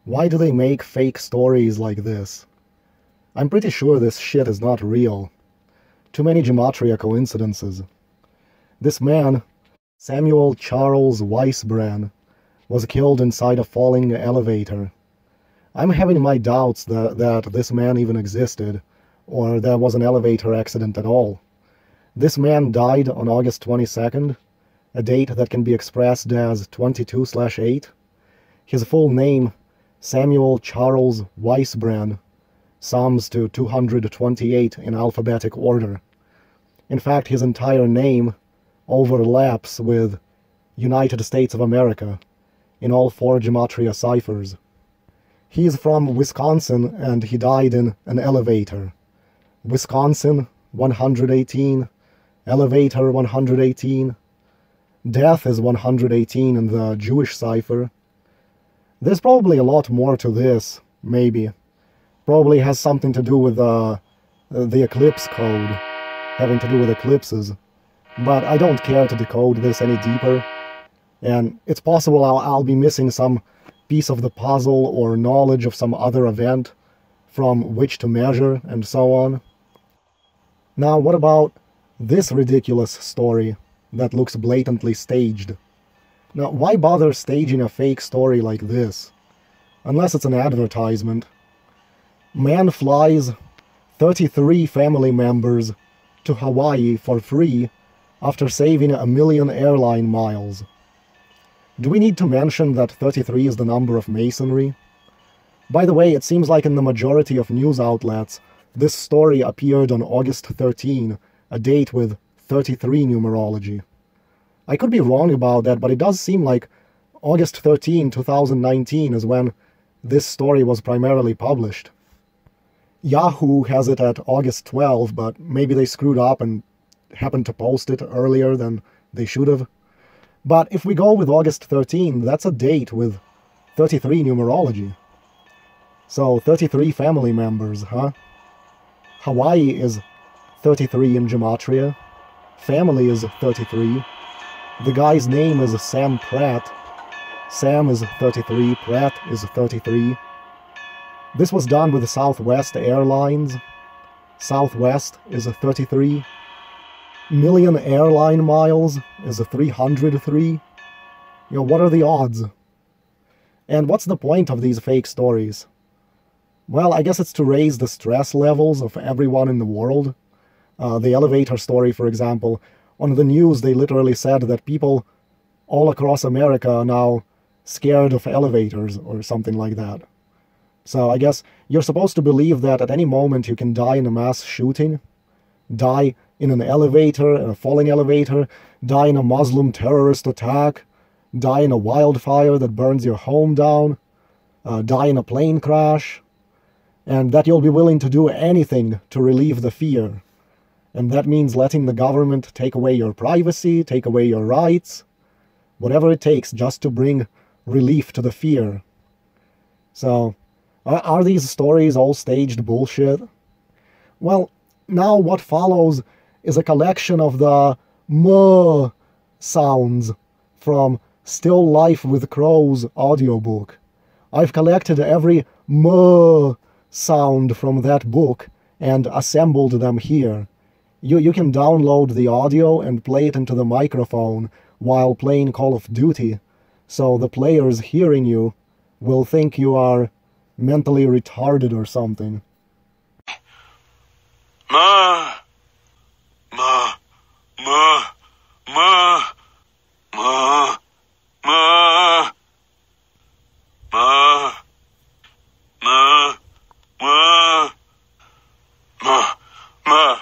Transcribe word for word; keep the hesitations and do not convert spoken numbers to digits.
Why do they make fake stories like this? I'm pretty sure this shit is not real. Too many gematria coincidences. This man, Samuel Charles Weisbrand, was killed inside a falling elevator. I'm having my doubts that, that this man even existed, or there was an elevator accident at all. This man died on August twenty-second, a date that can be expressed as twenty-two slash eight. His full name, Samuel Charles Weisbrand, sums to two hundred twenty-eight in alphabetic order. In fact, his entire name overlaps with United States of America in all four gematria ciphers. He is from Wisconsin and he died in an elevator. Wisconsin, one hundred eighteen. Elevator, one hundred eighteen. Death is one hundred eighteen in the Jewish cipher. There's probably a lot more to this, maybe. Probably has something to do with uh, the eclipse code, having to do with eclipses. But I don't care to decode this any deeper. And it's possible I'll, I'll be missing some piece of the puzzle or knowledge of some other event from which to measure and so on. Now, what about this ridiculous story that looks blatantly staged? Now, why bother staging a fake story like this? Unless it's an advertisement. Man flies thirty-three family members to Hawaii for free after saving a million airline miles. Do we need to mention that thirty-three is the number of masonry? By the way, it seems like in the majority of news outlets, this story appeared on August thirteenth, a date with thirty-three numerology. I could be wrong about that, but it does seem like August thirteenth, two thousand nineteen is when this story was primarily published. Yahoo has it at August twelfth, but maybe they screwed up and happened to post it earlier than they should have. But if we go with August thirteenth, that's a date with thirty-three numerology. So thirty-three family members, huh? Hawaii is thirty-three in gematria. Family is thirty-three. The guy's name is Sam Pratt. Sam is thirty-three, Pratt is thirty-three. This was done with Southwest Airlines. Southwest is a thirty-three. Million airline miles is a three hundred three. You know, what are the odds? And what's the point of these fake stories? Well, I guess it's to raise the stress levels of everyone in the world. Uh, the elevator story, for example, on the news they literally said that people all across America are now scared of elevators or something like that. So I guess you're supposed to believe that at any moment you can die in a mass shooting, die in an elevator, in a falling elevator, die in a Muslim terrorist attack, die in a wildfire that burns your home down, uh, die in a plane crash, and that you'll be willing to do anything to relieve the fear. And that means letting the government take away your privacy, take away your rights, whatever it takes just to bring relief to the fear. So, are these stories all staged bullshit? Well, now what follows is a collection of the "muh" sounds from Still Life with Crows audiobook. I've collected every "muh" sound from that book and assembled them here. You, you can download the audio and play it into the microphone while playing Call of Duty, so the players hearing you will think you are mentally retarded or something. Ma, ma, ma, ma, ma, ma, ma, ma, ma, ma, ma.